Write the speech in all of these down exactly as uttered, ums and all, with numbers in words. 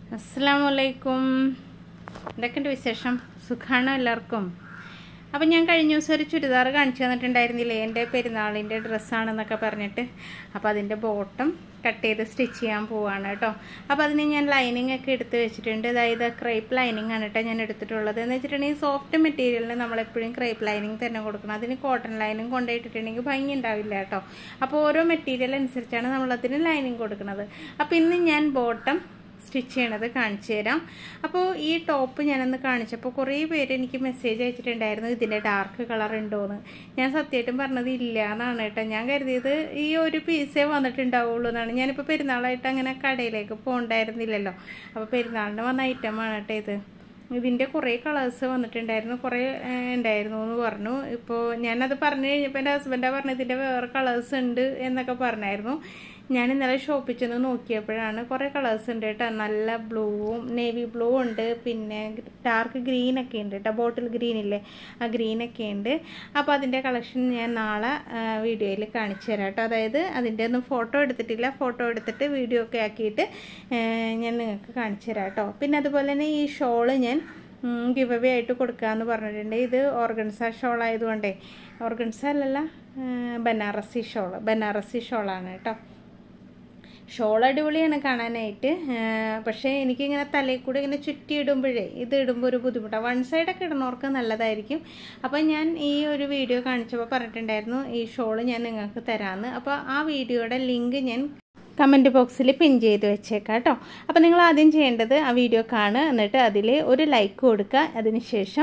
അസ്സലാമലൈക്കും. എന്തൊക്കെയുണ്ട് വിശേഷം? സുഖാണോ എല്ലാവർക്കും? അപ്പം ഞാൻ കഴിഞ്ഞ ദിവസം ഒരു ചുരിദാർ കാണിച്ചു തന്നിട്ടുണ്ടായിരുന്നില്ലേ, എൻ്റെ പെരുന്നാളിൻ്റെ ഡ്രസ്സാണെന്നൊക്കെ പറഞ്ഞിട്ട്. അപ്പോൾ അതിൻ്റെ ബോട്ടം കട്ട് ചെയ്ത് സ്റ്റിച്ച് ചെയ്യാൻ പോവാണ് കേട്ടോ. അപ്പോൾ അതിന് ഞാൻ ലൈനിങ് ഒക്കെ എടുത്ത് വെച്ചിട്ടുണ്ട്. അതായത് ക്രേപ്പ് ലൈനിങ് ആണ് കേട്ടോ ഞാൻ എടുത്തിട്ടുള്ളത്. എന്ന് വെച്ചിട്ടുണ്ടെങ്കിൽ സോഫ്റ്റ് മെറ്റീരിയലിന് നമ്മളെപ്പോഴും ക്രേപ്പ് ലൈനിങ് തന്നെ കൊടുക്കണം. അതിന് കോട്ടൺ ലൈനിങ് കൊണ്ടുപോയിട്ടുണ്ടെങ്കിൽ ഭംഗി ഉണ്ടാവില്ല കേട്ടോ. അപ്പോൾ ഓരോ മെറ്റീരിയൽ അനുസരിച്ചാണ് നമ്മളതിന് ലൈനിങ് കൊടുക്കുന്നത്. അപ്പോൾ ഇന്ന് ഞാൻ ബോട്ടം സ്റ്റിച്ച് ചെയ്യണത് കാണിച്ചു തരാം. അപ്പോൾ ഈ ടോപ്പ് ഞാനൊന്ന് കാണിച്ചപ്പോൾ കുറേ പേര് എനിക്ക് മെസ്സേജ് അയച്ചിട്ടുണ്ടായിരുന്നു, ഇതിൻ്റെ ഡാർക്ക് കളർ ഉണ്ടോയെന്ന്. ഞാൻ സത്യമായിട്ടും പറഞ്ഞത് ഇല്ല എന്നാണ് കേട്ടോ. ഞാൻ കരുതിയത് ഈ ഒരു പീസേ വന്നിട്ടുണ്ടാവുള്ളൂ എന്നാണ്. ഞാനിപ്പോൾ പെരുന്നാളായിട്ട് അങ്ങനെ കടയിലേക്ക് പോകണ്ടായിരുന്നില്ലല്ലോ. അപ്പോൾ പെരുന്നാളിന് വന്ന ഐറ്റമാണ് കേട്ടോ ഇത്. ഇതിൻ്റെ കുറേ കളേഴ്സ് വന്നിട്ടുണ്ടായിരുന്നു, കുറേ ഉണ്ടായിരുന്നു എന്ന് പറഞ്ഞു. ഇപ്പോൾ ഞാനത് പറഞ്ഞു കഴിഞ്ഞപ്പോൾ എൻ്റെ ഹസ്ബൻഡാണ് പറഞ്ഞത് ഇതിൻ്റെ വേറെ കളേഴ്സ് ഉണ്ട് എന്നൊക്കെ പറഞ്ഞായിരുന്നു. ഞാൻ ഇന്നലെ ഷോപ്പിൽ ചെന്ന് നോക്കിയപ്പോഴാണ് കുറേ കളേഴ്സ് ഉണ്ട് കേട്ടോ. നല്ല ബ്ലൂവും നേവി ബ്ലൂ ഉണ്ട്, പിന്നെ ഡാർക്ക് ഗ്രീനൊക്കെ ഉണ്ട് കേട്ടോ. ബോട്ടിൽ ഗ്രീനില്ലേ, ആ ഗ്രീനൊക്കെ ഉണ്ട്. അപ്പോൾ അതിൻ്റെ കളക്ഷൻ ഞാൻ നാളെ വീഡിയോയിൽ കാണിച്ചു തരാം കേട്ടോ. അതായത് അതിൻ്റെ ഒന്നും ഫോട്ടോ എടുത്തിട്ടില്ല, ഫോട്ടോ എടുത്തിട്ട് വീഡിയോ ഒക്കെ ആക്കിയിട്ട് ഞാൻ നിങ്ങൾക്ക് കാണിച്ചു തരാം കേട്ടോ. പിന്നെ അതുപോലെ തന്നെ ഈ ഷോള് ഞാൻ ഗിവ് അവേ ആയിട്ട് കൊടുക്കാമെന്ന് പറഞ്ഞിട്ടുണ്ട്. ഇത് ഓർഗൻസ ഷോൾ ആയതുകൊണ്ടേ, ഓർഗൻസ അല്ലല്ല ബനാറസി ഷോള്, ബനാറസി ഷോളാണ് കേട്ടോ. ഷോൾ അടിപൊളിയാണ് കാണാനായിട്ട്. പക്ഷേ എനിക്കിങ്ങനെ തലയിൽ കൂടെ ഇങ്ങനെ ചുറ്റി ഇടുമ്പോഴേ ഇത് ഇടുമ്പോൾ ഒരു ബുദ്ധിമുട്ടാണ്. വൺ സൈഡൊക്കെ ഇടുന്നവർക്ക് നല്ലതായിരിക്കും. അപ്പോൾ ഞാൻ ഈ ഒരു വീഡിയോ കാണിച്ചപ്പോൾ പറഞ്ഞിട്ടുണ്ടായിരുന്നു ഈ ഷോള് ഞാൻ നിങ്ങൾക്ക് തരാമെന്ന്. അപ്പോൾ ആ വീഡിയോയുടെ ലിങ്ക് ഞാൻ കമൻറ്റ് ബോക്സിൽ പിൻ ചെയ്ത് വെച്ചേക്കാം കേട്ടോ. അപ്പോൾ നിങ്ങൾ ആദ്യം ചെയ്യേണ്ടത് ആ വീഡിയോ കാണുക, എന്നിട്ട് അതിൽ ഒരു ലൈക്ക് കൊടുക്കുക. അതിനുശേഷം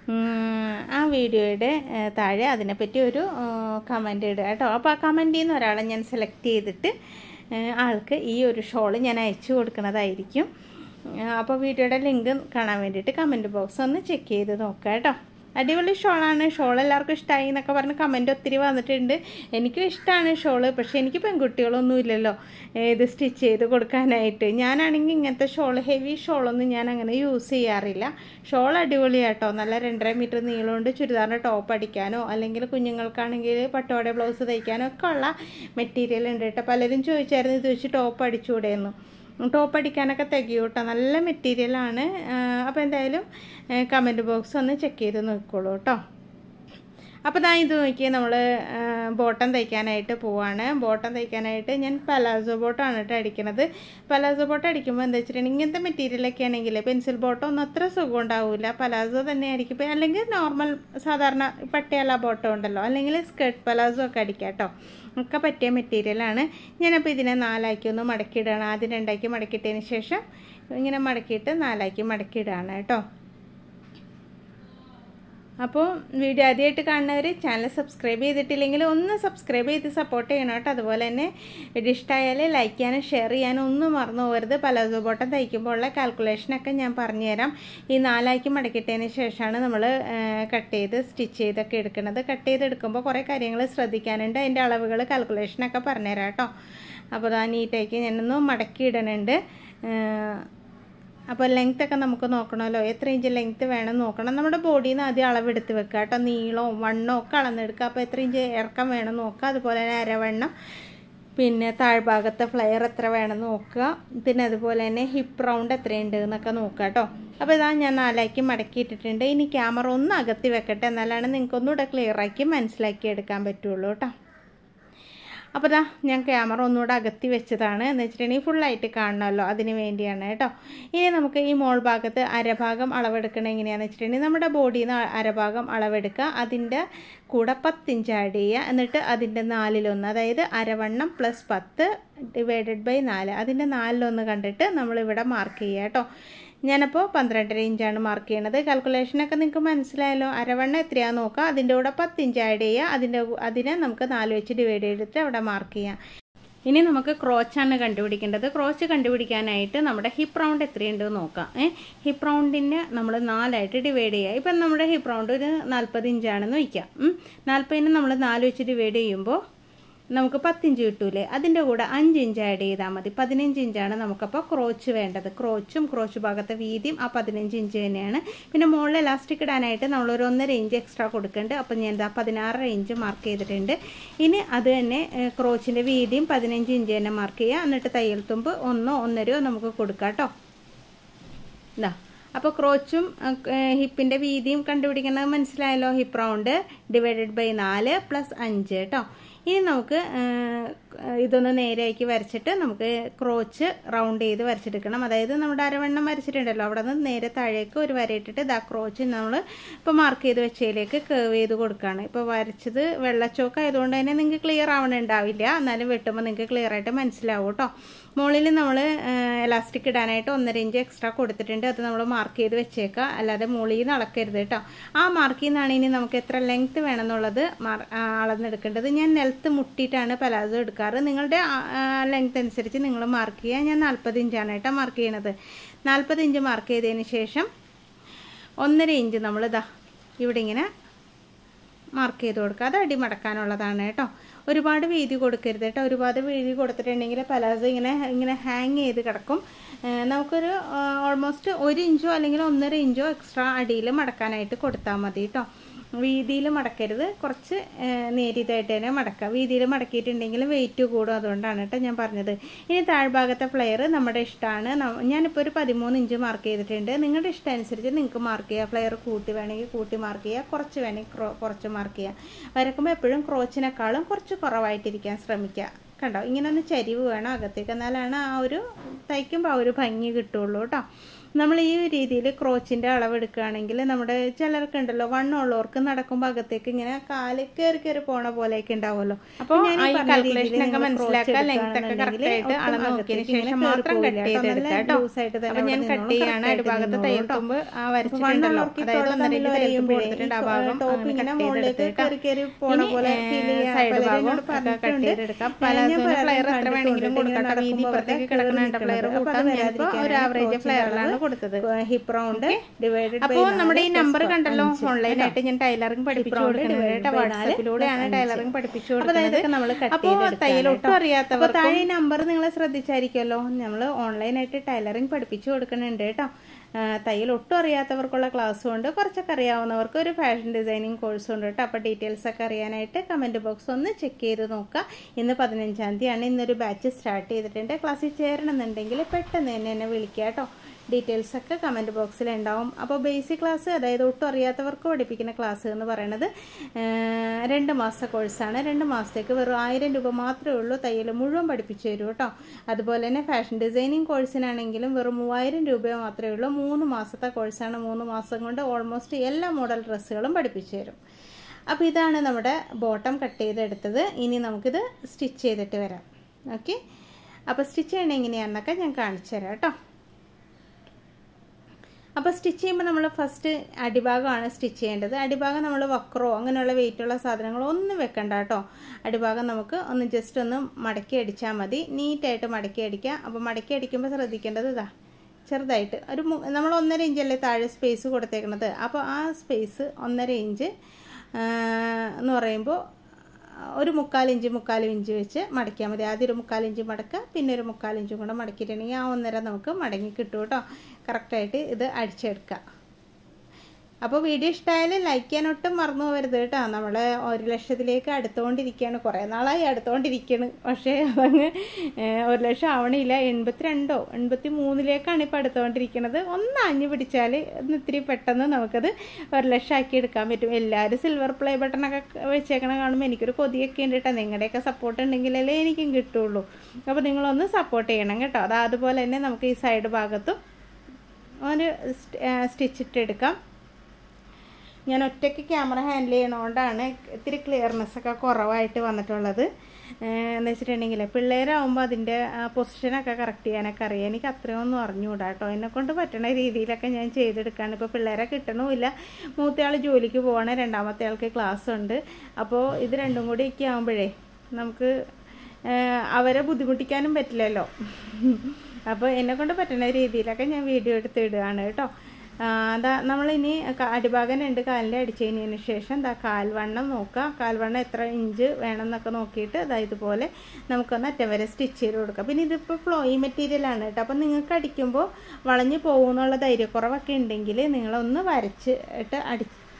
ആ വീഡിയോയുടെ താഴെ അതിനെപ്പറ്റി ഒരു കമൻറ്റ് ഇടുക കേട്ടോ. അപ്പോൾ ആ കമൻറ്റിൽ നിന്ന് ഒരാളെ ഞാൻ സെലക്ട് ചെയ്തിട്ട് ആൾക്ക് ഈ ഒരു ഷോള് ഞാൻ അയച്ചു കൊടുക്കുന്നതായിരിക്കും. അപ്പോൾ വീഡിയോയുടെ ലിങ്ക് കാണാൻ വേണ്ടിയിട്ട് കമൻറ്റ് ബോക്സ് ഒന്ന് ചെക്ക് ചെയ്ത് നോക്കുക കേട്ടോ. അടിപൊളി ഷോളാണ്. ഷോൾ എല്ലാവർക്കും ഇഷ്ടമായി എന്നൊക്കെ പറഞ്ഞ് കമൻറ്റ് ഒത്തിരി വന്നിട്ടുണ്ട്. എനിക്കും ഇഷ്ടമാണ് ഷോള്. പക്ഷേ എനിക്ക് പെൺകുട്ടികളൊന്നും ഇല്ലല്ലോ ഇത് സ്റ്റിച്ച് ചെയ്ത് കൊടുക്കാനായിട്ട്. ഞാനാണെങ്കിൽ ഇങ്ങനത്തെ ഷോൾ, ഹെവി ഷോളൊന്നും ഞാൻ അങ്ങനെ യൂസ് ചെയ്യാറില്ല. ഷോൾ അടിപൊളിയാട്ടോ. നല്ല രണ്ടര മീറ്റർ നീളമുണ്ട്. ചുരിദാറിൻ്റെ ടോപ്പ് അടിക്കാനോ അല്ലെങ്കിൽ കുഞ്ഞുങ്ങൾക്കാണെങ്കിൽ പട്ടോടെ ബ്ലൗസ് തയ്ക്കാനോ ഒക്കെ ഉള്ള മെറ്റീരിയൽ ഉണ്ട് കേട്ടോ. പലരും ചോദിച്ചായിരുന്നു ഇത് വെച്ച് ടോപ്പ് അടിച്ചുകൂടെയെന്ന്. ടോപ്പ് അടിക്കാനൊക്കെ തികയും കേട്ടോ. നല്ല മെറ്റീരിയലാണ്. അപ്പോൾ എന്തായാലും കമൻറ്റ് ബോക്സ് ഒന്ന് ചെക്ക് ചെയ്ത് നോക്കിക്കോളൂ കേട്ടോ. അപ്പോൾ ദാ ഇത് നോക്കിയാൽ നമ്മൾ ബോട്ടം തയ്ക്കാനായിട്ട് പോവാണ്. ബോട്ടം തയ്ക്കാനായിട്ട് ഞാൻ പലാസോ ബോട്ടമാണ് കേട്ടോ അടിക്കുന്നത്. പലാസോ ബോട്ടം അടിക്കുമ്പോൾ എന്താ വെച്ചിട്ടുണ്ടെങ്കിൽ ഇങ്ങനത്തെ മെറ്റീരിയലൊക്കെ ആണെങ്കിൽ പെൻസിൽ ബോട്ടം ഒന്നും അത്ര സുഖം ഉണ്ടാവില്ല. പലാസോ തന്നെ ആയിരിക്കും. അല്ലെങ്കിൽ നോർമൽ സാധാരണ പട്ടിയാല ബോട്ടം ഉണ്ടല്ലോ, അല്ലെങ്കിൽ സ്കേർട്ട് പലാസോ ഒക്കെ അടിക്കാം കേട്ടോ. ഒക്കെ പറ്റിയ മെറ്റീരിയലാണ്. ഞാനപ്പോൾ ഇതിനെ നാലാക്കി ഒന്ന് മടക്കിയിടുകയാണ്. ആദ്യം രണ്ടാക്കി മടക്കിയിട്ടതിന് ശേഷം ഇങ്ങനെ മടക്കിയിട്ട് നാലാക്കി മടക്കിയിടുകയാണ് കേട്ടോ. അപ്പോൾ വീഡിയോ ആദ്യമായിട്ട് കാണുന്നവർ ചാനൽ സബ്സ്ക്രൈബ് ചെയ്തിട്ടില്ലെങ്കിൽ ഒന്ന് സബ്സ്ക്രൈബ് ചെയ്ത് സപ്പോർട്ട് ചെയ്യണം കേട്ടോ. അതുപോലെ തന്നെ വീഡിയോ ഇഷ്ടമായാൽ ലൈക്ക് ചെയ്യാനും ഷെയർ ചെയ്യാനും ഒന്നും മറന്നു പോകരുത്. പലാസോ ബോട്ടം തയ്ക്കുമ്പോൾ ഉള്ള കാൽക്കുലേഷനൊക്കെ ഞാൻ പറഞ്ഞുതരാം. ഈ നാലാക്കി മടക്കിയിട്ടതിന് ശേഷമാണ് നമ്മൾ കട്ട് ചെയ്ത് സ്റ്റിച്ച് ചെയ്തൊക്കെ എടുക്കുന്നത്. കട്ട് ചെയ്തെടുക്കുമ്പോൾ കുറേ കാര്യങ്ങൾ ശ്രദ്ധിക്കാനുണ്ട്. അതിൻ്റെ അളവുകൾ കാൽക്കുലേഷനൊക്കെ പറഞ്ഞുതരാം കേട്ടോ. അപ്പോൾ അതാ നീറ്റാക്കി ഞാനൊന്ന് മടക്കി ഇടണുണ്ട്. അപ്പോൾ ലെങ്ത്തൊക്കെ നമുക്ക് നോക്കണമല്ലോ, എത്ര ഇഞ്ച് ലെങ്ത്ത് വേണം നോക്കണം. നമ്മുടെ ബോഡിയിൽ നിന്ന് ആദ്യം അളവെടുത്ത് വെക്കുക കേട്ടോ. നീളവും വണ്ണവും ഒക്കെ അളന്നെടുക്കുക. അപ്പോൾ എത്ര ഇഞ്ച് ഇറക്കം വേണം നോക്കുക. അതുപോലെ തന്നെ അരവണ്ണം, പിന്നെ താഴ്ഭാഗത്തെ ഫ്ലെയർ എത്ര വേണം നോക്കുക. പിന്നെ അതുപോലെ തന്നെ ഹിപ്പ് റൗണ്ട് എത്രയുണ്ട് എന്നൊക്കെ നോക്കുക കേട്ടോ. അപ്പോൾ ഇതാ ഞാൻ നാലാക്കി മടക്കിയിട്ടിട്ടുണ്ട്. ഇനി ക്യാമറ ഒന്ന് അകത്തി വെക്കട്ടെ, എന്നാലാണ് നിങ്ങൾക്കൊന്നുകൂടെ ക്ലിയറാക്കി മനസ്സിലാക്കി എടുക്കാൻ പറ്റുള്ളൂ കേട്ടോ. അപ്പോൾ ദാ ഞാൻ ക്യാമറ ഒന്നുകൂടെ അകത്തി വെച്ചതാണ്. എന്ന് വെച്ചിട്ടുണ്ടെങ്കിൽ ഫുള്ളായിട്ട് കാണണമല്ലോ, അതിന് വേണ്ടിയാണ് കേട്ടോ. ഇനി നമുക്ക് ഈ മോൾ ഭാഗത്ത് അരഭാഗം അളവെടുക്കണം. എങ്ങനെയാണെന്ന് വെച്ചിട്ടുണ്ടെങ്കിൽ നമ്മുടെ ബോഡിയിൽ നിന്ന് അരഭാഗം അളവെടുക്കുക. അതിൻ്റെ കൂടെ പത്തിഞ്ച് ആഡ് ചെയ്യുക. എന്നിട്ട് അതിൻ്റെ നാലിലൊന്ന്, അതായത് അരവണ്ണം പ്ലസ് പത്ത് ഡിവൈഡഡ് ബൈ നാല്, അതിൻ്റെ നാലിലൊന്ന് കണ്ടിട്ട് നമ്മളിവിടെ മാർക്ക് ചെയ്യുക കേട്ടോ. ഞാനപ്പോൾ പന്ത്രണ്ടര ഇഞ്ചാണ് മാർക്ക് ചെയ്യണത്. കാൽക്കുലേഷനൊക്കെ നിങ്ങൾക്ക് മനസ്സിലായല്ലോ. അരവണ്ണം എത്രയാണെന്ന് നോക്കുക, അതിൻ്റെ കൂടെ പത്തിഞ്ച് ആഡ് ചെയ്യുക. അതിൻ്റെ അതിനെ നമുക്ക് നാല് വെച്ച് ഡിവൈഡ് ചെയ്തിട്ട് അവിടെ മാർക്ക് ചെയ്യാം. ഇനി നമുക്ക് ക്രോച്ചാണ് കണ്ടുപിടിക്കേണ്ടത്. ക്രോച്ച് കണ്ടുപിടിക്കാനായിട്ട് നമ്മുടെ ഹിപ്പ് റൗണ്ട് എത്രയുണ്ട് നോക്കാം. ഏ ഹിപ്പ് റൗണ്ടിന് നമ്മൾ നാലായിട്ട് ഡിവൈഡ് ചെയ്യുക. ഇപ്പം നമ്മുടെ ഹിപ്പ് റൗണ്ട് ഒരു നാൽപ്പത് ഇഞ്ചാണെന്ന് വയ്ക്കാം. നാൽപ്പതിന് നമ്മൾ നാല് വെച്ച് ഡിവൈഡ് ചെയ്യുമ്പോൾ നമുക്ക് പത്തിഞ്ച് കിട്ടൂലേ. അതിൻ്റെ കൂടെ അഞ്ച് ഇഞ്ച് ആഡ് ചെയ്താൽ മതി. പതിനഞ്ച് ഇഞ്ചാണ് നമുക്കപ്പോൾ ക്രോച്ച് വേണ്ടത്. ക്രോച്ചും ക്രോച്ച് ഭാഗത്തെ വീതിയും ആ പതിനഞ്ച് ഇഞ്ച് തന്നെയാണ്. പിന്നെ മുകളിൽ എലാസ്റ്റിക് ഇടാനായിട്ട് നമ്മളൊരു ഒന്നര ഇഞ്ച് എക്സ്ട്രാ കൊടുക്കുന്നുണ്ട്. അപ്പോൾ ഞാൻ എന്താ പതിനാറര ഇഞ്ച് മാർക്ക് ചെയ്തിട്ടുണ്ട്. ഇനി അത് തന്നെ ക്രോച്ചിൻ്റെ വീതിയും പതിനഞ്ച് ഇഞ്ച് തന്നെ മാർക്ക് ചെയ്യുക. എന്നിട്ട് തയ്യൽ തുമ്പ് ഒന്നോ ഒന്നരയോ നമുക്ക് കൊടുക്കാം കേട്ടോ. ഇതാ. അപ്പോൾ ക്രോച്ചും ഹിപ്പിൻ്റെ വീതിയും കണ്ടുപിടിക്കുന്നത് മനസ്സിലായല്ലോ. ഹിപ്പ് റൗണ്ട് ഡിവൈഡഡ് ബൈ നാല് പ്ലസ് അഞ്ച് കേട്ടോ. ഇനി നമുക്ക് ഇതൊന്ന് നേരെയാക്കി വരച്ചിട്ട് നമുക്ക് ക്രോച്ച് റൗണ്ട് ചെയ്ത് വരച്ചെടുക്കണം. അതായത് നമ്മുടെ അരവണ്ണം വരച്ചിട്ടുണ്ടല്ലോ, അവിടെ നിന്ന് നേരെ താഴേക്ക് ഒരു വരയിട്ടിട്ട് ഇതാ ക്രോച്ച് നമ്മൾ ഇപ്പോൾ മാർക്ക് ചെയ്ത് വെച്ചതിലേക്ക് കേവ് ചെയ്ത് കൊടുക്കുകയാണ്. ഇപ്പോൾ വരച്ചത് വെള്ളച്ചോക്ക് ആയതുകൊണ്ട് തന്നെ നിങ്ങൾക്ക് ക്ലിയർ ആവണുണ്ടാവില്ല, എന്നാലും വെട്ടുമ്പോൾ നിങ്ങൾക്ക് ക്ലിയർ ആയിട്ട് മനസ്സിലാവും കേട്ടോ. മുകളിൽ നമ്മൾ എലാസ്റ്റിക് ഇടാനായിട്ട് ഒന്നര ഇഞ്ച് എക്സ്ട്രാ കൊടുത്തിട്ടുണ്ട്. അത് നമ്മൾ മാർക്ക് ചെയ്ത് വെച്ചേക്കുക, അല്ലാതെ മുകളിൽ നിന്ന് അളക്കരുത് കേട്ടോ. ആ മാർക്കിൽ നിന്നാണ് ഇനി നമുക്ക് എത്ര ലെങ്ത്ത് വേണമെന്നുള്ളത് അളന്നെടുക്കേണ്ടത്. ഞാൻ നിലത്ത് മുട്ടിയിട്ടാണ് പലാസോ എടുക്കാറ്. നിങ്ങളുടെ ലെങ്ത്ത് അനുസരിച്ച് നിങ്ങൾ മാർക്ക് ചെയ്യുക. ഞാൻ നാൽപ്പത് ഇഞ്ചാണ് കേട്ടോ മാർക്ക് ചെയ്യണത്. നാൽപ്പത് ഇഞ്ച് മാർക്ക് ചെയ്തതിന് ശേഷം ഒന്നര ഇഞ്ച് നമ്മൾ ഇതാ ഇവിടെ ഇങ്ങനെ മാർക്ക് ചെയ്ത് കൊടുക്കുക. അത് അടി മടക്കാനുള്ളതാണ് കേട്ടോ. ഒരുപാട് വീതി കൊടുക്കരുത് കേട്ടോ. ഒരുപാട് വീതി കൊടുത്തിട്ടുണ്ടെങ്കിൽ പലാസോ ഇങ്ങനെ ഇങ്ങനെ ഹാങ് ചെയ്ത് കിടക്കും. നമുക്കൊരു ഓൾമോസ്റ്റ് ഒരു ഇഞ്ചോ അല്ലെങ്കിൽ ഒന്നര ഇഞ്ചോ എക്സ്ട്രാ അടിയിൽ മടക്കാനായിട്ട് കൊടുത്താൽ മതി കേട്ടോ. വീതിയിൽ മടക്കരുത്, കുറച്ച് നേരിയതായിട്ട് തന്നെ മടക്കുക. വീതിയിൽ മടക്കിയിട്ടുണ്ടെങ്കിൽ വെയിറ്റ് കൂടും, അതുകൊണ്ടാണ് കേട്ടോ ഞാൻ പറഞ്ഞത്. ഇനി താഴ്ഭാഗത്തെ ഫ്ലെയർ നമ്മുടെ ഇഷ്ടമാണ്. ഞാനിപ്പോൾ ഒരു പതിമൂന്ന് ഇഞ്ച് മാർക്ക് ചെയ്തിട്ടുണ്ട്. നിങ്ങളുടെ ഇഷ്ടം അനുസരിച്ച് നിങ്ങൾക്ക് മാർക്ക് ചെയ്യുക. ഫ്ലെയർ കൂട്ടി വേണമെങ്കിൽ കൂട്ടി മാർക്ക് ചെയ്യുക, കുറച്ച് വേണമെങ്കിൽ ക്രോ കുറച്ച് മാർക്ക് ചെയ്യുക. വരക്കുമ്പോൾ എപ്പോഴും ക്രോച്ചിനേക്കാളും കുറച്ച് കുറവായിട്ടിരിക്കാൻ ശ്രമിക്കുക. കണ്ടോ, ഇങ്ങനെ ഒന്ന് ചരിവ് വേണം അകത്തേക്ക്, എന്നാലാണ് ആ ഒരു തയ്ക്കുമ്പോൾ ആ ഒരു ഭംഗി കിട്ടുള്ളൂ കേട്ടോ. നമ്മൾ ഈ രീതിയിൽ ക്രോച്ചിൻ്റെ അളവ് എടുക്കുകയാണെങ്കിൽ നമ്മുടെ ചിലർക്കുണ്ടല്ലോ വണ്ണമുള്ളവർക്ക് നടക്കുമ്പോൾ അകത്തേക്ക് ഇങ്ങനെ കാല് കയറി കയറി പോണ പോലെയൊക്കെ ഉണ്ടാവുമല്ലോ. അപ്പോൾ കാൽക്കുലേഷനൊക്കെ മനസ്സിലാക്കുക. ലെങ്ത് ഒക്കെ കറക്റ്റായിട്ട് അളന്ന് നോക്കിയതിന് ശേഷം മാത്രം കട്ട് ചെയ്തെടുക്കാം കേട്ടോ. അപ്പോൾ ഞാൻ കട്ട് ചെയ്യാണ് അടിഭാഗത്ത് തയ്യൽത്തുമ്പ് ആ വരച്ചിട്ടുണ്ടല്ലോ, അതായത് ഒന്നര ഇഞ്ച് തയ്യൽത്തുമ്പ് കൊടുത്തിട്ടുണ്ട്. ആ ഭാഗം സൈഡ് ഭാഗം കട്ട് ചെയ്തെടുക്കാം. പലാസോന്റെ ഫ്ലെയർ എത്ര വേണമെങ്കിലും കൊടുക്കാം. വീതി ഇപ്പുറത്തേക്ക് കിടക്കുന്ന ഫ്ലെയർ കൂട്ടാൻ ഞാനിപ്പോൾ ഒരു ആവറേജ് ഫ്ലെയറിലാണ് കൊടുത്തത്. Hip round divided. അപ്പോൾ നമ്മുടെ ഈ നമ്പർ കണ്ടല്ലോ, ഓൺലൈനായിട്ട് ഞാൻ ടൈലറിംഗ് പഠിപ്പിച്ചു കൊടുക്കുന്നത്. വാട്സാപ്പിലൂടെയാണ് ടൈലറിംഗ് പഠിപ്പിച്ചു കൊടുക്കുന്നത്. അപ്പോൾ തയ്യൽ ഒട്ടും അറിയാത്തവർ താഴെ ഈ നമ്പർ നിങ്ങൾ ശ്രദ്ധിച്ചായിരിക്കുമല്ലോ. നമ്മൾ ഓൺലൈനായിട്ട് ടൈലറിംഗ് പഠിപ്പിച്ചു കൊടുക്കുന്നുണ്ട് കേട്ടോ. തയ്യൽ ഒട്ടും അറിയാത്തവർക്കുള്ള ക്ലാസ്സും ഉണ്ട്, കുറച്ചൊക്കെ അറിയാവുന്നവർക്ക് ഒരു ഫാഷൻ ഡിസൈനിങ് കോഴ്സും ഉണ്ട് കേട്ടോ. അപ്പോൾ ഡീറ്റെയിൽസ് ഒക്കെ അറിയാനായിട്ട് കമൻറ്റ് ബോക്സ് ഒന്ന് ചെക്ക് ചെയ്ത് നോക്കുക. ഇന്ന് പതിനഞ്ചാം തീയതിയാണ്. ഇന്നൊരു ബാച്ച് സ്റ്റാർട്ട് ചെയ്തിട്ടുണ്ട്. ക്ലാസ്സിൽ ചേരണമെന്നുണ്ടെങ്കിൽ പെട്ടെന്ന് തന്നെ എന്നെ വിളിക്കുക കേട്ടോ. ഡീറ്റെയിൽസ് ഒക്കെ കമൻറ്റ് ബോക്സിൽ ഉണ്ടാവും. അപ്പോൾ ബേസിക് ക്ലാസ്, അതായത് ഒട്ടും അറിയാത്തവർക്ക് പഠിപ്പിക്കുന്ന ക്ലാസ് എന്ന് പറയുന്നത് രണ്ട് മാസത്തെ കോഴ്സാണ്. രണ്ട് മാസത്തേക്ക് വെറും ആയിരം രൂപ മാത്രമേ ഉള്ളൂ. തയ്യൽ മുഴുവൻ പഠിപ്പിച്ചു തരും കേട്ടോ. അതുപോലെ തന്നെ ഫാഷൻ ഡിസൈനിങ് കോഴ്സിനാണെങ്കിലും വെറും മൂവായിരം രൂപ മാത്രമേ ഉള്ളൂ. മൂന്ന് മാസത്തെ കോഴ്സാണ്. മൂന്ന് മാസം കൊണ്ട് ഓൾമോസ്റ്റ് എല്ലാ മോഡൽ ഡ്രസ്സുകളും പഠിപ്പിച്ചു തരും. അപ്പോൾ ഇതാണ് നമ്മുടെ ബോട്ടം കട്ട് ചെയ്തെടുത്തത്. ഇനി നമുക്കിത് സ്റ്റിച്ച് ചെയ്തിട്ട് വരാം. ഓക്കെ, അപ്പോൾ സ്റ്റിച്ച് ചെയ്യണത് എങ്ങനെയാണെന്നൊക്കെ ഞാൻ കാണിച്ചു തരാം കേട്ടോ. അപ്പോൾ സ്റ്റിച്ച് ചെയ്യുമ്പോൾ നമ്മൾ ഫസ്റ്റ് അടിഭാഗമാണ് സ്റ്റിച്ച് ചെയ്യേണ്ടത്. അടിഭാഗം നമ്മൾ വക്രോ അങ്ങനെയുള്ള വെയിറ്റുള്ള സാധനങ്ങളോ ഒന്നും വെക്കണ്ട കേട്ടോ. അടിഭാഗം നമുക്ക് ഒന്ന് ജസ്റ്റ് ഒന്ന് മടക്കി അടിച്ചാൽ മതി. നീറ്റായിട്ട് മടക്കി അടിക്കുക. അപ്പോൾ മടക്കി അടിക്കുമ്പോൾ ശ്രദ്ധിക്കേണ്ടത് ഇതാ, ചെറുതായിട്ട് ഒരു നമ്മൾ ഒന്നര ഇഞ്ചല്ലേ താഴെ സ്പേസ് കൊടുത്തേക്കണത്. അപ്പോൾ ആ സ്പേസ് ഒന്നര ഇഞ്ച് എന്ന് പറയുമ്പോൾ ഒരു മുക്കാലിഞ്ച് മുക്കാലും ഇഞ്ച് വെച്ച് മടക്കിയാൽ മതി. ആദ്യം ഒരു മുക്കാലിഞ്ച് മടക്കുക, പിന്നെ ഒരു മുക്കാലിഞ്ചും കൂടെ മടക്കിയിട്ടുണ്ടെങ്കിൽ ആ ഒന്നര നമുക്ക് മടങ്ങി കിട്ടും കേട്ടോ. കറക്റ്റായിട്ട് ഇത് അടിച്ചെടുക്കുക. അപ്പോൾ വീഡിയോ ഇഷ്ടമായാലും ലൈക്ക് ചെയ്യാൻ ഒട്ടും മറന്നു പോകരുത് കേട്ടോ. നമ്മൾ ഒരു ലക്ഷത്തിലേക്ക് അടുത്തുകൊണ്ടിരിക്കുകയാണ്. കുറേ നാളായി അടുത്തുകൊണ്ടിരിക്കുകയാണ്, പക്ഷേ അതങ്ങ് ഒരു ലക്ഷം ആവണില്ല. എൺപത്തി രണ്ടോ എൺപത്തി മൂന്നിലേക്കാണ് ഇപ്പോൾ അടുത്തുകൊണ്ടിരിക്കുന്നത്. ഒന്ന് അഞ്ഞു പിടിച്ചാൽ ഒന്ന് ഇത്തിരി പെട്ടെന്ന് നമുക്കത് ഒരു ലക്ഷം ആക്കി എടുക്കാൻ പറ്റും. എല്ലാവരും സിൽവർ പ്ലേ ബട്ടണൊക്കെ വെച്ചേക്കണ കാണുമ്പോൾ എനിക്കൊരു കൊതിയൊക്കെ ഉണ്ട് കേട്ടോ. നിങ്ങളുടെയൊക്കെ സപ്പോർട്ട് ഉണ്ടെങ്കിലല്ലേ എനിക്കും കിട്ടുള്ളൂ. അപ്പോൾ നിങ്ങളൊന്ന് സപ്പോർട്ട് ചെയ്യണം കേട്ടോ. അത് അതുപോലെ തന്നെ നമുക്ക് ഈ സൈഡ് ഭാഗത്തും ഒരു സ്റ്റിച്ചിട്ടെടുക്കാം. ഞാൻ ഒറ്റയ്ക്ക് ക്യാമറ ഹാൻഡിൽ ചെയ്യണതുകൊണ്ടാണ് ഇത്തിരി ക്ലിയർനെസ്സൊക്കെ കുറവായിട്ട് വന്നിട്ടുള്ളത്. എന്ന് വെച്ചിട്ടുണ്ടെങ്കിൽ പിള്ളേരാകുമ്പോൾ അതിൻ്റെ പൊസിഷനൊക്കെ കറക്റ്റ് ചെയ്യാനൊക്കെ അറിയാം. എനിക്ക് അത്രയൊന്നും അറിഞ്ഞുകൂടാ കേട്ടോ. എന്നെക്കൊണ്ട് പറ്റണ രീതിയിലൊക്കെ ഞാൻ ചെയ്തെടുക്കുകയാണ്. ഇപ്പോൾ പിള്ളേരെ കിട്ടണമില്ല. മൂത്തയാൾ ജോലിക്ക് പോവാണ്, രണ്ടാമത്തെ ആൾക്ക് ക്ലാസ് ഉണ്ട്. അപ്പോൾ ഇത് രണ്ടും കൂടി ഒക്കെ ആകുമ്പോഴേ നമുക്ക് അവരെ ബുദ്ധിമുട്ടിക്കാനും പറ്റില്ലല്ലോ. അപ്പോൾ എന്നെക്കൊണ്ട് പറ്റുന്ന രീതിയിലൊക്കെ ഞാൻ വീഡിയോ എടുത്ത് ഇടുകയാണ് കേട്ടോ. അതാ നമ്മളിനി അടിഭാഗം രണ്ട് കാലിൻ്റെ അടിച്ചതിന് ശേഷം ദാ കാൽവണ്ണം നോക്കുക. കാൽവണ്ണം എത്ര ഇഞ്ച് വേണമെന്നൊക്കെ നോക്കിയിട്ട് അതാ ഇതുപോലെ നമുക്കൊന്ന് അറ്റം വരെ സ്റ്റിച്ച് ചെയ്ത് കൊടുക്കാം. പിന്നെ ഇതിപ്പോൾ ഫ്ലോയി മെറ്റീരിയലാണ് കേട്ടോ. അപ്പം നിങ്ങൾക്ക് അടിക്കുമ്പോൾ വളഞ്ഞ് പോകുമെന്നുള്ള ധൈര്യക്കുറവൊക്കെ ഉണ്ടെങ്കിൽ നിങ്ങളൊന്ന് വരച്ചിട്ട് അടി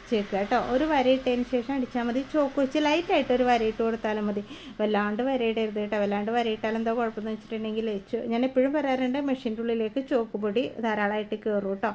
അടിച്ചേക്കുക കേട്ടോ. ഒരു വര ഇട്ടതിന് ശേഷം അടിച്ചാൽ മതി. ചോക്ക് വെച്ച് ലൈറ്റായിട്ട് ഒരു വര ഇട്ട് കൊടുത്താലും മതി. വല്ലാണ്ട് വരയിടരുത് കേട്ടോ. വല്ലാണ്ട് വരയിട്ടാൽ എന്താ കുഴപ്പമെന്ന് വെച്ചിട്ടുണ്ടെങ്കിൽ ഞാൻ എപ്പോഴും പറയാറുണ്ട്, മെഷീൻ്റെ ഉള്ളിലേക്ക് ചോക്ക് പൊടി ധാരാളമായിട്ട് കയറും കേട്ടോ.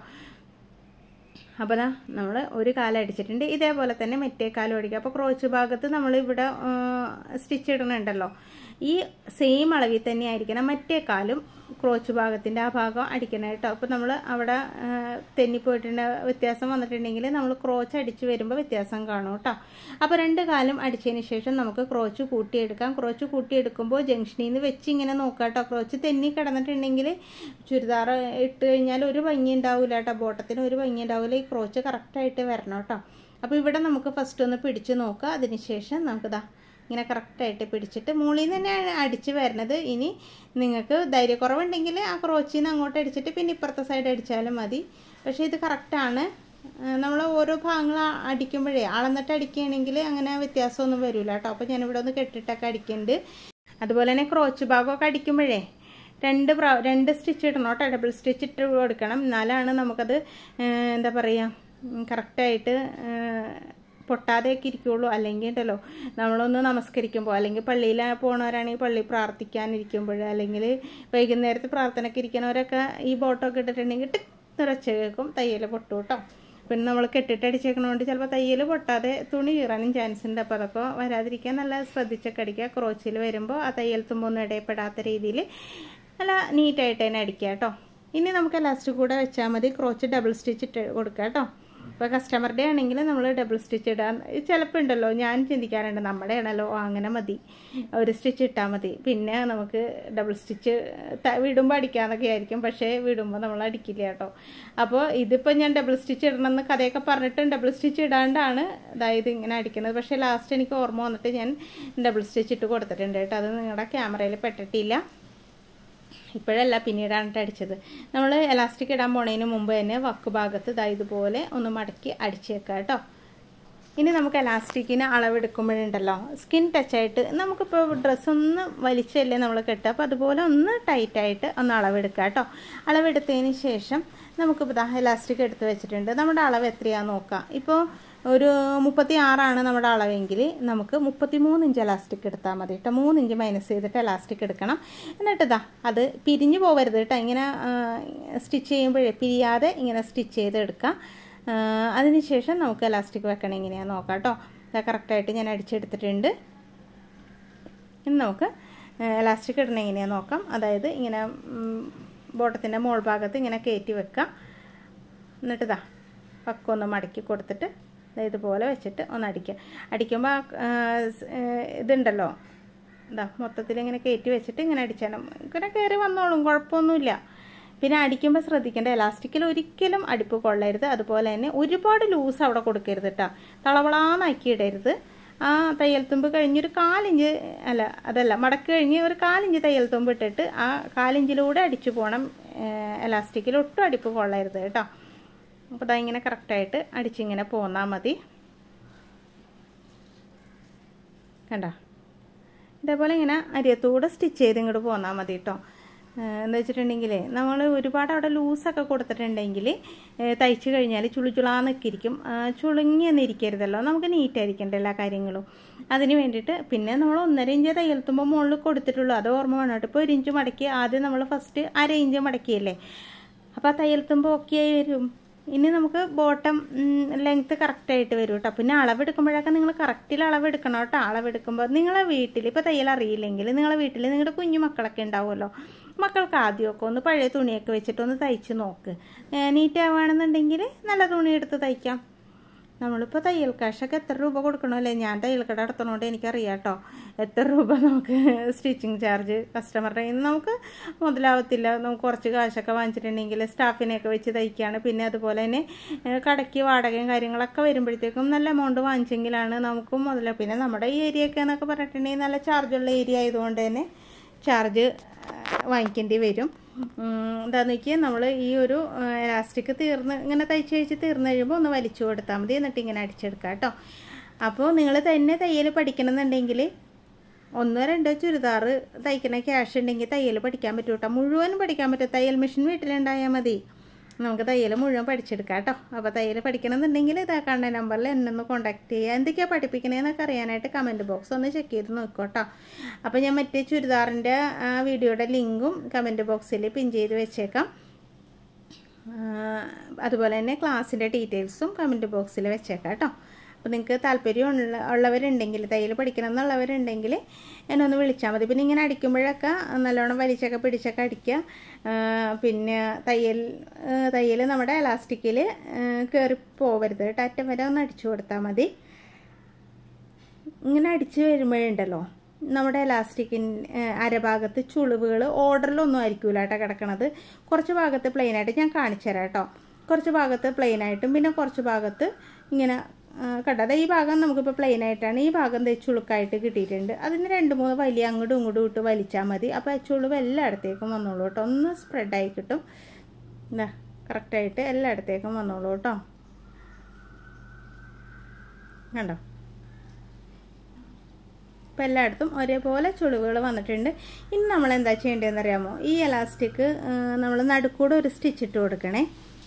അപ്പോൾ ദാ നമ്മൾ ഒരു കാലം അടിച്ചിട്ടുണ്ട്. ഇതേപോലെ തന്നെ മറ്റേ കാലം അടിക്കുക. അപ്പോൾ ക്രോച്ച് ഭാഗത്ത് നമ്മൾ ഇവിടെ സ്റ്റിച്ച് ഇടണുണ്ടല്ലോ, ഈ സെയിം അളവിൽ തന്നെ ആയിരിക്കണം മറ്റേ കാലും ക്രോച്ച് ഭാഗത്തിൻ്റെ ആ ഭാഗം അടിക്കണം കേട്ടോ. അപ്പോൾ നമ്മൾ അവിടെ തെന്നിപ്പോയിട്ടുണ്ട്, വ്യത്യാസം വന്നിട്ടുണ്ടെങ്കിൽ നമ്മൾ ക്രോച്ച് അടിച്ച് വരുമ്പോൾ വ്യത്യാസം കാണും കേട്ടോ. അപ്പോൾ രണ്ട് കാലും അടിച്ചതിന് ശേഷം നമുക്ക് ക്രോച്ച് കൂട്ടിയെടുക്കാം. ക്രോച്ച് കൂട്ടിയെടുക്കുമ്പോൾ ജംഗ്ഷനിൽ നിന്ന് വെച്ച് ഇങ്ങനെ നോക്കാം കേട്ടോ. ക്രോച്ച് തെന്നി കിടന്നിട്ടുണ്ടെങ്കിൽ ചുരിദാർ ഇട്ട് കഴിഞ്ഞാൽ ഒരു ഭംഗി ഉണ്ടാവില്ല കേട്ടോ. ബോട്ടത്തിന് ഒരു ഭംഗി ഉണ്ടാവില്ല. ഈ ക്രോച്ച് കറക്റ്റായിട്ട് വരണം കേട്ടോ. അപ്പോൾ ഇവിടെ നമുക്ക് ഫസ്റ്റ് ഒന്ന് പിടിച്ച് നോക്കാം. അതിനുശേഷം നമുക്കിതാ ഇങ്ങനെ കറക്റ്റായിട്ട് പിടിച്ചിട്ട് മുകളിൽ നിന്ന് തന്നെയാണ് അടിച്ച് വരുന്നത്. ഇനി നിങ്ങൾക്ക് ധൈര്യക്കുറവുണ്ടെങ്കിൽ ആ ക്രോച്ചിൽ നിന്ന് അങ്ങോട്ട് അടിച്ചിട്ട് പിന്നെ ഇപ്പുറത്തെ സൈഡ് അടിച്ചാലും മതി. പക്ഷേ ഇത് കറക്റ്റാണ്. നമ്മൾ ഓരോ ഭാഗങ്ങൾ അടിക്കുമ്പോഴേ അളന്നിട്ട് അടിക്കുകയാണെങ്കിൽ അങ്ങനെ വ്യത്യാസമൊന്നും വരില്ല കേട്ടോ. അപ്പോൾ ഞാനിവിടെ ഒന്ന് കെട്ടിട്ടൊക്കെ അടിക്കുന്നുണ്ട്. അതുപോലെ തന്നെ ക്രോച്ച് ഭാഗമൊക്കെ അടിക്കുമ്പോഴേ രണ്ട് പ്രാ രണ്ട് സ്റ്റിച്ച് ഇടണം കേട്ടോ. ഡബിൾ സ്റ്റിച്ച് ഇട്ട് കൊടുക്കണം. എന്നാലാണ് നമുക്കത് എന്താ പറയുക കറക്റ്റായിട്ട് പൊട്ടാതെയൊക്കെ ഇരിക്കുകയുള്ളൂ. അല്ലെങ്കിൽ ഉണ്ടല്ലോ നമ്മളൊന്ന് നമസ്കരിക്കുമ്പോൾ, അല്ലെങ്കിൽ പള്ളിയിൽ പോണവരാണെങ്കിൽ പള്ളി പ്രാർത്ഥിക്കാനിരിക്കുമ്പോൾ, അല്ലെങ്കിൽ വൈകുന്നേരത്ത് പ്രാർത്ഥനയ്ക്ക് ഇരിക്കുന്നവരൊക്കെ ഈ ബോട്ടൊക്കെ ഇട്ടിട്ടുണ്ടെങ്കിൽ നിറച്ച കേൾക്കും, തയ്യൽ പൊട്ടും കേട്ടോ. പിന്നെ നമ്മൾ കെട്ടിട്ട് അടിച്ചേക്കണോണ്ട് ചിലപ്പോൾ തയ്യൽ പൊട്ടാതെ തുണി കീറാനും ചാൻസ് ഉണ്ട്. അപ്പോൾ അതൊക്കെ വരാതിരിക്കാൻ നല്ല ശ്രദ്ധിച്ചൊക്കെ അടിക്കുക. ക്രോച്ചിൽ വരുമ്പോൾ ആ തയ്യൽ തുമ്പൊന്നും ഇടയപ്പെടാത്ത രീതിയിൽ നല്ല നീറ്റായിട്ട് തന്നെ അടിക്കുക കേട്ടോ. ഇനി നമുക്ക് എലാസ്റ്റിക് കൂടെ വെച്ചാൽ മതി. ക്രോച്ച് ഡബിൾ സ്റ്റിച്ച് ഇട്ട് കൊടുക്കുക കേട്ടോ. ഇപ്പോൾ കസ്റ്റമറുടെ ആണെങ്കിൽ നമ്മൾ ഡബിൾ സ്റ്റിച്ച് ഇടാൻ ചിലപ്പോൾ ഉണ്ടല്ലോ, ഞാൻ ചിന്തിക്കാറുണ്ട് നമ്മുടെ ആണല്ലോ അങ്ങനെ മതി, ഒരു സ്റ്റിച്ച് ഇട്ടാൽ മതി, പിന്നെ നമുക്ക് ഡബിൾ സ്റ്റിച്ച് വിടുമ്പോൾ അടിക്കാമെന്നൊക്കെ ആയിരിക്കും. പക്ഷേ വിടുമ്പോൾ നമ്മൾ അടിക്കില്ല കേട്ടോ. അപ്പോൾ ഇതിപ്പോൾ ഞാൻ ഡബിൾ സ്റ്റിച്ച് ഇടണമെന്ന് കഥയൊക്കെ പറഞ്ഞിട്ടും ഡബിൾ സ്റ്റിച്ച് ഇടാണ്ടാണ് അതായത് ഇങ്ങനെ അടിക്കുന്നത്. പക്ഷേ ലാസ്റ്റ് എനിക്ക് ഓർമ്മ വന്നിട്ട് ഞാൻ ഡബിൾ സ്റ്റിച്ച് ഇട്ട് കൊടുത്തിട്ടുണ്ട് കേട്ടോ. അത് നിങ്ങളുടെ ക്യാമറയിൽ പെട്ടിട്ടില്ല. ഇപ്പോഴല്ല, പിന്നീടാണ് അടിച്ചത്. നമ്മൾ എലാസ്റ്റിക് ഇടാൻ പോണതിന് മുമ്പ് തന്നെ വക്ക് ഭാഗത്ത് ഇതാ ഇതുപോലെ ഒന്ന് മടക്കി അടിച്ചേക്കാം കേട്ടോ. ഇനി നമുക്ക് എലാസ്റ്റിക്കിന് അളവെടുക്കുമ്പോഴുണ്ടല്ലോ സ്കിൻ ടച്ചായിട്ട് നമുക്കിപ്പോൾ ഡ്രസ്സൊന്ന് വലിച്ചല്ലേ നമ്മൾ കെട്ടുക. അപ്പോൾ അതുപോലെ ഒന്ന് ടൈറ്റായിട്ട് ഒന്ന് അളവെടുക്കുക കേട്ടോ. അളവെടുത്തതിന് ശേഷം നമുക്കിപ്പോൾ ഇതാ എലാസ്റ്റിക് എടുത്ത് വെച്ചിട്ടുണ്ട്. നമ്മുടെ അളവ് എത്രയാണെന്ന് നോക്കാം. ഇപ്പോൾ ഒരു മുപ്പത്തി ആറാണ് നമ്മുടെ അളവെങ്കിൽ നമുക്ക് മുപ്പത്തി മൂന്ന് ഇഞ്ച് എലാസ്റ്റിക് എടുത്താൽ മതി കേട്ടോ. മൂന്ന് ഇഞ്ച് മൈനസ് ചെയ്തിട്ട് എലാസ്റ്റിക് എടുക്കണം. എന്നിട്ട് ഇതാ അത് പിരിഞ്ഞു പോകരുത് കേട്ടോ. ഇങ്ങനെ സ്റ്റിച്ച് ചെയ്യുമ്പോഴേ പിരിയാതെ ഇങ്ങനെ സ്റ്റിച്ച് ചെയ്ത് എടുക്കാം. അതിനുശേഷം നമുക്ക് എലാസ്റ്റിക് വെക്കണം എങ്ങനെയാണെന്ന് നോക്കാം കേട്ടോ. അത് കറക്റ്റായിട്ട് ഞാൻ അടിച്ചെടുത്തിട്ടുണ്ട്. ഇനി നമുക്ക് എലാസ്റ്റിക് ഇടണം എങ്ങനെയാണെന്ന് നോക്കാം. അതായത് ഇങ്ങനെ ബോട്ടത്തിൻ്റെ മോൾ ഭാഗത്ത് ഇങ്ങനെ കയറ്റി വെക്കാം. എന്നിട്ട് ഇതാ പക്കൊന്ന് മടക്കി കൊടുത്തിട്ട് ഇതുപോലെ വെച്ചിട്ട് ഒന്ന് അടിക്കുക. അടിക്കുമ്പോൾ ഇതുണ്ടല്ലോ ഇതാ മൊത്തത്തിൽ ഇങ്ങനെ കയറ്റി വെച്ചിട്ട് ഇങ്ങനെ അടിച്ചാലും ഇങ്ങനെ കയറി വന്നോളും, കുഴപ്പമൊന്നുമില്ല. പിന്നെ അടിക്കുമ്പോൾ ശ്രദ്ധിക്കേണ്ട, എലാസ്റ്റിക്കിൽ ഒരിക്കലും അടിപ്പ് കൊള്ളരുത്. അതുപോലെ തന്നെ ഒരുപാട് ലൂസ് അവിടെ കൊടുക്കരുത് കേട്ടോ. തളവളാന്നാക്കി ഇടരുത്. ആ തയ്യൽ തുമ്പ് കഴിഞ്ഞൊരു കാലിഞ്ച് അല്ല അതല്ല മടക്ക് കഴിഞ്ഞ് ഒരു കാലിഞ്ച് തയ്യൽ തുമ്പ് ഇട്ടിട്ട് ആ കാലിഞ്ചിലൂടെ അടിച്ചു പോകണം. എലാസ്റ്റിക്കിൽ ഒട്ടും അടിപ്പ് കൊള്ളരുത് കേട്ടോ. അപ്പോൾ ഇതാ ഇങ്ങനെ കറക്റ്റായിട്ട് അടിച്ചിങ്ങനെ പോന്നാൽ മതി. കണ്ടോ, ഇതേപോലെ ഇങ്ങനെ അരിയത്തൂടെ സ്റ്റിച്ച് ചെയ്ത് ഇങ്ങോട്ട് പോന്നാൽ മതി കേട്ടോ. എന്താ വെച്ചിട്ടുണ്ടെങ്കിൽ നമ്മൾ ഒരുപാട് അവിടെ ലൂസൊക്കെ കൊടുത്തിട്ടുണ്ടെങ്കിൽ തയ്ച്ച് കഴിഞ്ഞാൽ ചുളിച്ചുളാന്നൊക്കെ ഇരിക്കും. ചുളുങ്ങിയൊന്നും ഇരിക്കരുതല്ലോ, നമുക്ക് നീറ്റായിരിക്കേണ്ട എല്ലാ കാര്യങ്ങളും. അതിന് വേണ്ടിയിട്ട് പിന്നെ നമ്മൾ ഒന്നര ഇഞ്ച് തയ്യൽത്തുമ്പോൾ മുകളിൽ കൊടുത്തിട്ടുള്ളൂ. അത് ഓർമ്മ വേണം കേട്ടോ. ഇപ്പോൾ ഒരു ഇഞ്ച് മടക്കി ആദ്യം നമ്മൾ ഫസ്റ്റ് അര ഇഞ്ച് മടക്കിയല്ലേ, അപ്പോൾ ആ തയ്യൽത്തുമ്പോൾ ഓക്കെ ആയി വരും. ഇനി നമുക്ക് ബോട്ടം ലെങ്ത്ത് കറക്റ്റായിട്ട് വരും കേട്ടോ. പിന്നെ അളവെടുക്കുമ്പോഴൊക്കെ നിങ്ങൾ കറക്റ്റിൽ അളവെടുക്കണം കേട്ടോ. അളവെടുക്കുമ്പോൾ നിങ്ങളെ വീട്ടിൽ ഇപ്പോൾ തയ്യൽ അറിയില്ലെങ്കിൽ നിങ്ങളെ വീട്ടിൽ നിങ്ങളുടെ കുഞ്ഞു മക്കളൊക്കെ ഉണ്ടാവുമല്ലോ, മക്കൾക്ക് ആദ്യമൊക്കെ ഒന്ന് പഴയ തുണിയൊക്കെ വെച്ചിട്ടൊന്ന് തയ്ച്ച് നോക്ക്. നീറ്റാവുകയാണെന്നുണ്ടെങ്കിൽ നല്ല തുണി എടുത്ത് തയ്ക്കാം. നമ്മളിപ്പോൾ തയ്യൽ കാശൊക്കെ എത്ര രൂപ കൊടുക്കണമല്ലേ? ഞാൻ തയ്യൽ കട നടത്തുന്നതുകൊണ്ട് എനിക്കറിയാം കേട്ടോ എത്ര രൂപ നമുക്ക് സ്റ്റിച്ചിങ് ചാർജ് കസ്റ്റമറുടെ കയ്യിൽ നിന്ന് നമുക്ക് മുതലാവത്തില്ല. നമുക്ക് കുറച്ച് കാശൊക്കെ വാങ്ങിച്ചിട്ടുണ്ടെങ്കിൽ സ്റ്റാഫിനെയൊക്കെ വെച്ച് തയ്ക്കുകയാണ്. പിന്നെ അതുപോലെ തന്നെ കടയ്ക്ക് വാടകയും കാര്യങ്ങളൊക്കെ വരുമ്പോഴത്തേക്കും നല്ല എമൗണ്ട് വാങ്ങിച്ചെങ്കിലാണ് നമുക്കും മുതല. പിന്നെ നമ്മുടെ ഈ ഏരിയയൊക്കെ എന്നൊക്കെ പറഞ്ഞിട്ടുണ്ടെങ്കിൽ നല്ല ചാർജുള്ള ഏരിയ ആയതുകൊണ്ട് തന്നെ ചാർജ് വാങ്ങിക്കേണ്ടി വരും. എന്താണെന്ന് വെച്ചാൽ നമ്മൾ ഈ ഒരു എലാസ്റ്റിക് തീർന്ന് ഇങ്ങനെ തയ്ച്ച് കഴിച്ച് തീർന്നു കഴിയുമ്പോൾ ഒന്ന് വലിച്ചു കൊടുത്താൽ മതി. എന്നിട്ട് ഇങ്ങനെ അടിച്ചെടുക്കാം കേട്ടോ. അപ്പോൾ നിങ്ങൾ തന്നെ തയ്യൽ പഠിക്കണമെന്നുണ്ടെങ്കിൽ ഒന്നോ രണ്ടോ ചുരിദാർ തയ്ക്കണ ക്യാഷ് ഉണ്ടെങ്കിൽ തയ്യൽ പഠിക്കാൻ പറ്റും കേട്ടോ. മുഴുവനും പഠിക്കാൻ പറ്റും. തയ്യൽ മെഷീൻ വീട്ടിലുണ്ടായാൽ മതി. നമുക്ക് തയ്യൽ മുഴുവൻ പഠിച്ചെടുക്കാം കേട്ടോ. അപ്പോൾ തയ്യൽ പഠിക്കണമെന്നുണ്ടെങ്കിൽ ഇതാ കാണുന്ന നമ്പറിൽ എന്നെ ഒന്ന് കോൺടാക്ട് ചെയ്യുക. എന്തൊക്കെയാണ് പഠിപ്പിക്കണതെന്നൊക്കെ അറിയാനായിട്ട് കമൻറ്റ് ബോക്സ് ഒന്ന് ചെക്ക് ചെയ്ത് നോക്കോട്ടോ. അപ്പോൾ ഞാൻ മറ്റേ ചുരിദാറിൻ്റെ ആ വീഡിയോയുടെ ലിങ്കും കമൻറ്റ് ബോക്സിൽ പിൻ ചെയ്ത് വെച്ചേക്കാം. അതുപോലെ തന്നെ ക്ലാസ്സിൻ്റെ ഡീറ്റെയിൽസും കമൻറ്റ് ബോക്സിൽ വെച്ചേക്കാം കേട്ടോ. അപ്പോൾ നിങ്ങൾക്ക് താല്പര്യം ഉള്ള ഉള്ളവരുണ്ടെങ്കിൽ തയ്യൽ പഠിക്കണം എന്നുള്ളവരുണ്ടെങ്കിൽ എന്നെ ഒന്ന് വിളിച്ചാൽ മതി. പിന്നെ ഇങ്ങനെ അടിക്കുമ്പോഴൊക്കെ നല്ലോണം വലിച്ചൊക്കെ പിടിച്ചൊക്കെ അടിക്കുക. പിന്നെ തയ്യൽ തയ്യൽ നമ്മുടെ എലാസ്റ്റിക്കിൽ കയറി പോവരുത്. ടാറ്റം വരെ ഒന്ന് അടിച്ചു കൊടുത്താൽ മതി. ഇങ്ങനെ അടിച്ച് വരുമ്പോഴുണ്ടല്ലോ നമ്മുടെ എലാസ്റ്റിക്കിൻ്റെ അരഭാഗത്ത് ചുളിവുകൾ ഓർഡറിലൊന്നും ആയിരിക്കില്ല കേട്ടോ കിടക്കണത്. കുറച്ച് ഭാഗത്ത് പ്ലെയിനായിട്ട് ഞാൻ കാണിച്ചു തരാം കേട്ടോ. കുറച്ച് ഭാഗത്ത് പ്ലെയിനായിട്ടും പിന്നെ കുറച്ച് ഭാഗത്ത് ഇങ്ങനെ കണ്ടത്. ഈ ഭാഗം നമുക്കിപ്പോൾ പ്ലെയിൻ ആയിട്ടാണ്. ഈ ഭാഗം ചുളുക്കായിട്ട് കിട്ടിയിട്ടുണ്ട്. അതിന് രണ്ട് മൂന്ന് വലിയ അങ്ങോട്ടും ഇങ്ങോട്ടും ഇട്ട് വലിച്ചാൽ മതി. അപ്പോൾ ആ ചുളിവ് എല്ലായിടത്തേക്കും വന്നോളൂ കേട്ടോ. ഒന്ന് സ്പ്രെഡായി കിട്ടും. എന്താ കറക്റ്റായിട്ട് എല്ലായിടത്തേക്കും വന്നോളൂ കേട്ടോ. കണ്ടോ? അപ്പോൾ എല്ലായിടത്തും ഒരേപോലെ ചുളിവുകൾ വന്നിട്ടുണ്ട്. ഇനി നമ്മൾ എന്താ ചെയ്യേണ്ടതെന്ന് അറിയാമോ? ഈ എലാസ്റ്റിക് നമ്മൾ നടുക്കൂടെ ഒരു സ്റ്റിച്ച് ഇട്ട് കൊടുക്കണേ.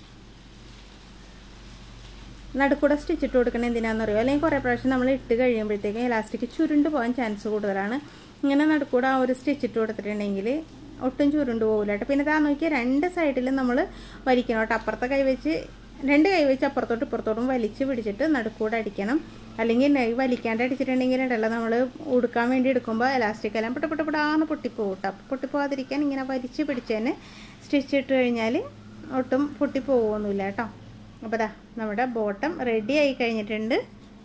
നടുക്കൂടെ സ്റ്റിച്ച് ഇട്ട് കൊടുക്കണേ എന്തിനാണെന്ന് അറിയുമോ? അല്ലെങ്കിൽ കുറേ പ്രാവശ്യം നമ്മൾ ഇട്ട് കഴിയുമ്പോഴത്തേക്കും എലാസ്റ്റിക് ചുരുണ്ട് പോകാൻ ചാൻസ് കൂടുതലാണ്. ഇങ്ങനെ നടുക്കൂടെ ആ ഒരു സ്റ്റിച്ച് ഇട്ട് കൊടുത്തിട്ടുണ്ടെങ്കിൽ ഒട്ടും ചുരുണ്ട് പോകില്ല കേട്ടോ. പിന്നെ ഇതാ നോക്കിയാൽ രണ്ട് സൈഡിലും നമ്മൾ വലിക്കണം കേട്ടോ. അപ്പുറത്തെ കൈ വെച്ച് രണ്ട് കൈ വെച്ച് അപ്പുറത്തോട്ടും ഇപ്പുറത്തോട്ടും വലിച്ച് പിടിച്ചിട്ട് നടുക്കൂടെ അടിക്കണം. അല്ലെങ്കിൽ വലിക്കാണ്ട് അടിച്ചിട്ടുണ്ടെങ്കിൽ ഉണ്ടല്ലോ നമ്മൾ ഉടുക്കാൻ വേണ്ടി എടുക്കുമ്പോൾ എലാസ്റ്റിക് എല്ലാം പൊട്ടി പൊട്ടി പൊട്ടാന്ന് പൊട്ടിപ്പോകും കേട്ടോ. പൊട്ടിപ്പോകാതിരിക്കാൻ ഇങ്ങനെ വലിച്ച് പിടിച്ചതിന് സ്റ്റിച്ച് ഇട്ട് കഴിഞ്ഞാൽ ഒട്ടും പൊട്ടിപ്പോകുമൊന്നുമില്ല കേട്ടോ. അപ്പോൾ ദാ നമ്മുടെ ബോട്ടം റെഡി ആയി കഴിഞ്ഞിട്ടുണ്ട്.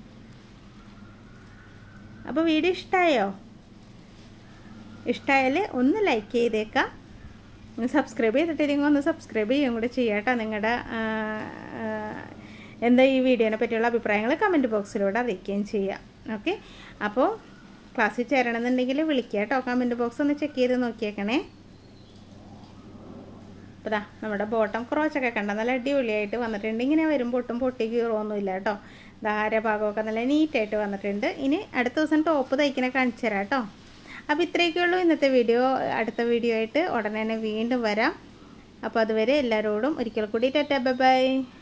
അപ്പോൾ വീഡിയോ ഇഷ്ടമായോ? ഇഷ്ടമായാൽ ഒന്ന് ലൈക്ക് ചെയ്തേക്കാം. സബ്സ്ക്രൈബ് ചെയ്തിട്ടില്ലെങ്കിൽ ഒന്ന് സബ്സ്ക്രൈബ് ചെയ്യുകയും കൂടെ ചെയ്യാം കേട്ടോ. നിങ്ങളുടെ എന്താ ഈ വീഡിയോനെ പറ്റിയുള്ള അഭിപ്രായങ്ങൾ കമൻറ്റ് ബോക്സിലൂടെ അറിയിക്കുകയും ചെയ്യാം. ഓക്കെ, അപ്പോൾ ക്ലാസ്സിൽ ചേരണമെന്നുണ്ടെങ്കിൽ വിളിക്കുക കേട്ടോ. കമൻറ്റ് ബോക്സ് ഒന്ന് ചെക്ക് ചെയ്ത് നോക്കിയേക്കണേ. അപ്പോൾ ദാ നമ്മുടെ ബോട്ടം ക്രോച്ചൊക്കെ കണ്ട നല്ല അടിപൊളിയായിട്ട് വന്നിട്ടുണ്ട്. ഇങ്ങനെ വരുമ്പോൾ ഒട്ടും പൊട്ടി കീറൊന്നുമില്ല കേട്ടോ. ധാര ഭാഗമൊക്കെ നല്ല നീറ്റായിട്ട് വന്നിട്ടുണ്ട്. ഇനി അടുത്ത ദിവസം ടോപ്പ് തയ്ക്കണ കാണിച്ചു തരാം കേട്ടോ. അപ്പോൾ ഇത്രയൊക്കെയുള്ളൂ ഇന്നത്തെ വീഡിയോ. അടുത്ത വീഡിയോ ആയിട്ട് ഉടനെ തന്നെ വീണ്ടും വരാം. അപ്പോൾ അതുവരെ എല്ലാവരോടും ഒരിക്കൽ കൂടി ടാറ്റാ ബൈ ബൈ.